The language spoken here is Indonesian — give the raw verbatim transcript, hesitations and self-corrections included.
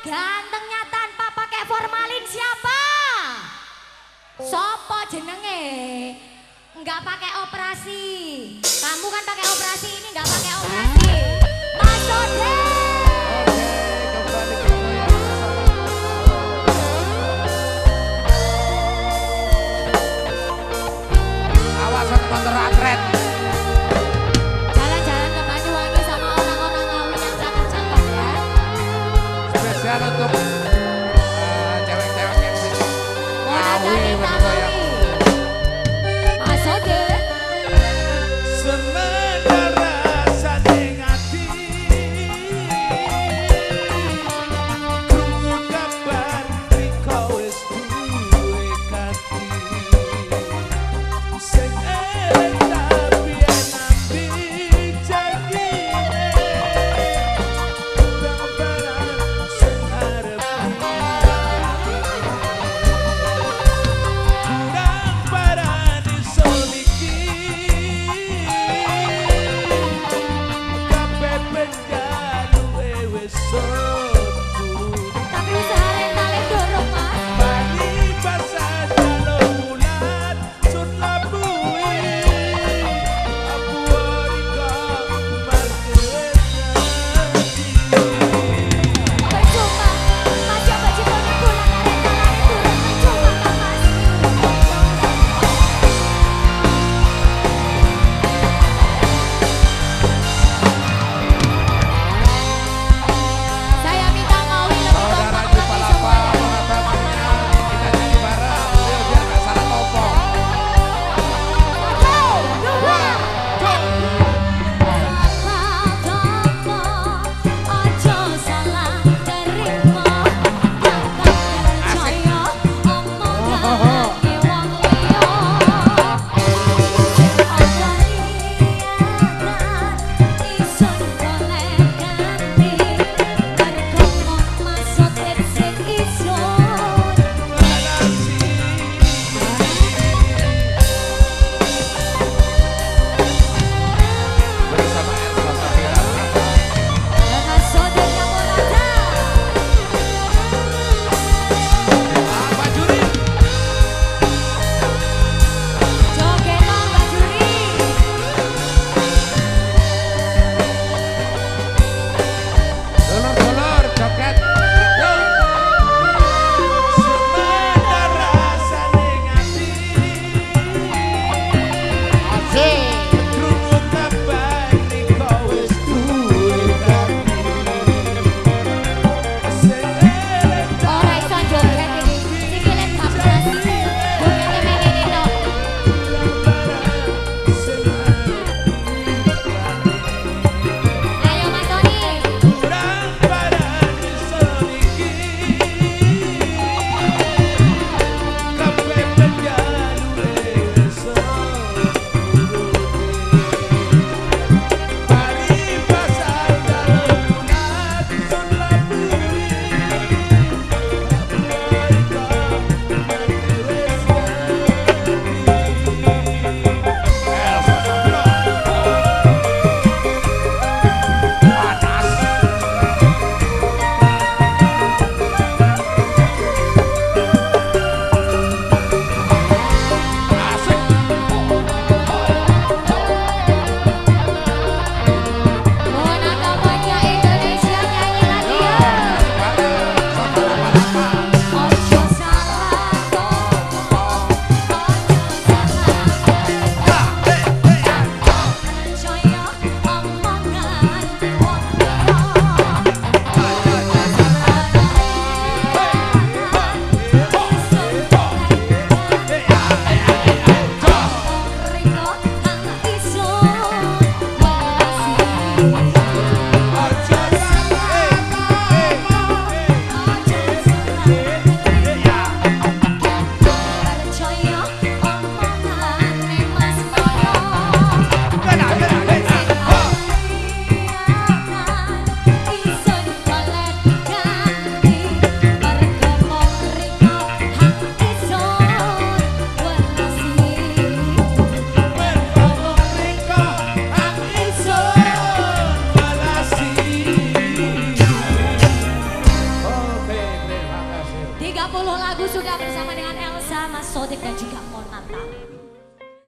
gantengnya tanpa pakai formalin siapa? Sopo jenenge? Enggak pakai operasi. Kamu kan pakai operasi, ini enggak pakai operasi. Mas Ode. Awas motor atret. Jalan-jalan ke Banyuwangi sama orang-orang ngawin yang cakep-cakep ya. Spesial untuk uh, cewek-cewek yang situ. Ngawi bener ya. Mas Ode. Semedar rasa ning ati, krungu kabar riko wis duwe kati. Sing elek tapi nampi janjine, bang-bangan sing arep tiga puluh lagu sudah bersama dengan Elsa, Mas Sodik dan juga Monata.